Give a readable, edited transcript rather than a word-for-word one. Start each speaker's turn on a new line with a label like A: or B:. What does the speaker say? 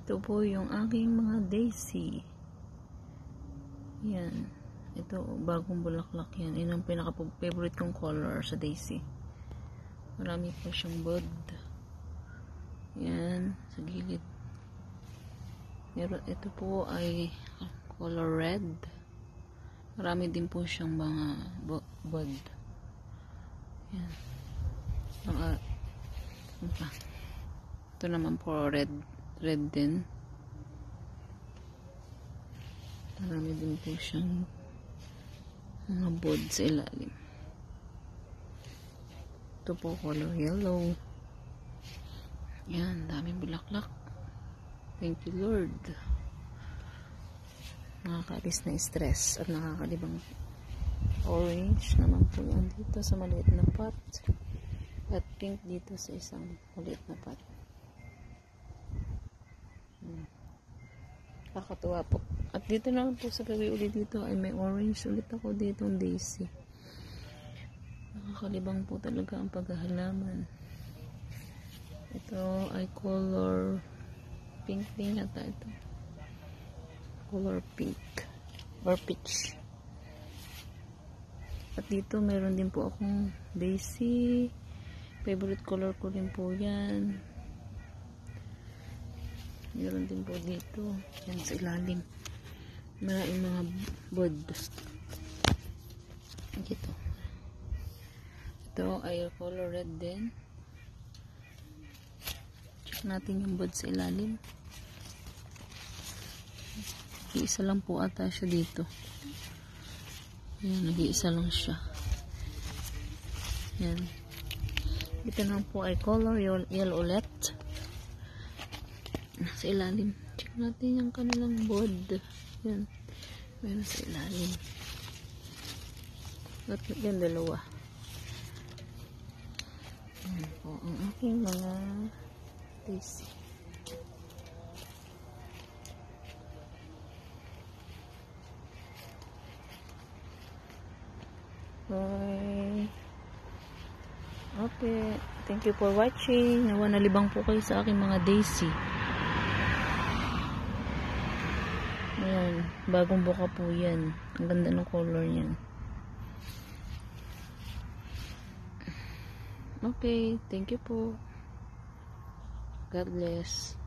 A: Ito po yung aking mga daisy. Yan. Ito, bagong bulaklak yan. Yan ang pinaka-favorite kong color sa daisy. Marami po siyang bud. Yan, sa gilid. Ito po ay color red. Marami din po siyang mga bud. Yan. Ito naman po red din. Marami din po siyang mga bud sa ilalim. Ito po color yellow. Yan, daming bulaklak. Thank you Lord. Nakakaalis na stress at nakakalibang. Orange naman po yan dito sa maliit na pot. At pink dito sa isang maliit na pot. Kakatuwa po. At dito naman po sa gabi ulit dito ay may orange ulit ako dito ng daisy. Nakakalibang po talaga ang paghahalaman. Ito ay color pink din yata ito. Color pink or peach. At dito meron din po akong daisy. Favorite color ko din po yan. Meron din po dito. Yan sa ilalim. Maraming mga bud. Ito. Ito ay color red din. Check natin yung bud sa ilalim. Nag-iisa lang po ata siya dito. Yan, nag-iisa lang siya. Yan. Ito naman po ay color yellow ulit. Sa ilalim. Check natin yung kanilang bud. Yan. Meron sa ilalim. At yan, dalawa. Yan po ang aking mga daisy. Bye. Okay. Thank you for watching. Nawa nalibang po kayo sa aking mga daisy. Ayan. Bagong buka po yan. Ang ganda ng color niyan. Okay. Thank you po. God bless.